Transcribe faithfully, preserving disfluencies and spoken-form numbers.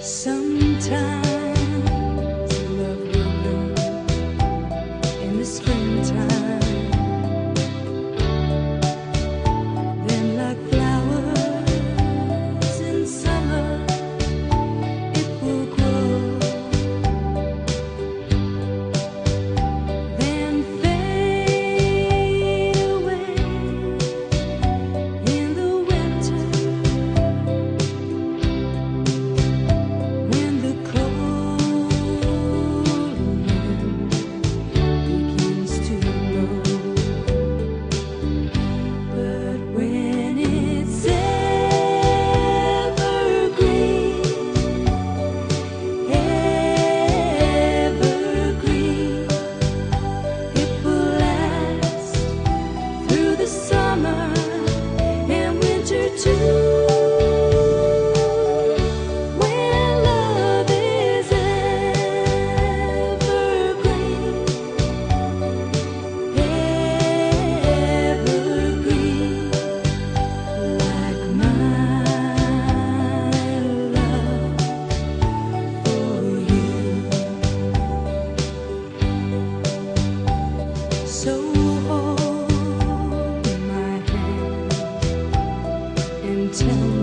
Sometimes love will bloom in the springtime, then like flowers in summer it will grow, then fade away in the winter. When the cold wind begins to blow, but when it's evergreen, evergreen, it will last through the summer and winter too. So hold my hand and tell me